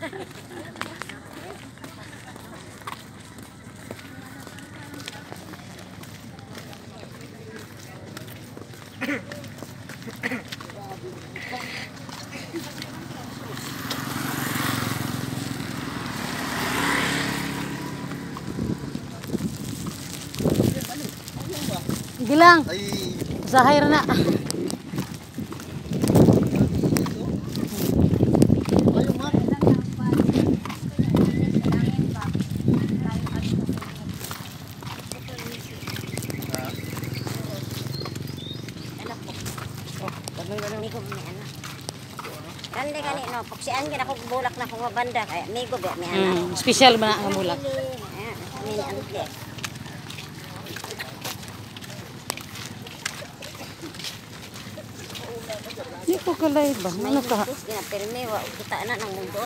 Gilang. Usahay ra na. Kani kani no, paksian gid ako bulak na kung mabanda kaya migo ba mi anak. Special ba na ang bulak? Ni ante. Di ko kalay ba? Ano ka? Gina permi wa kita na nang mundo.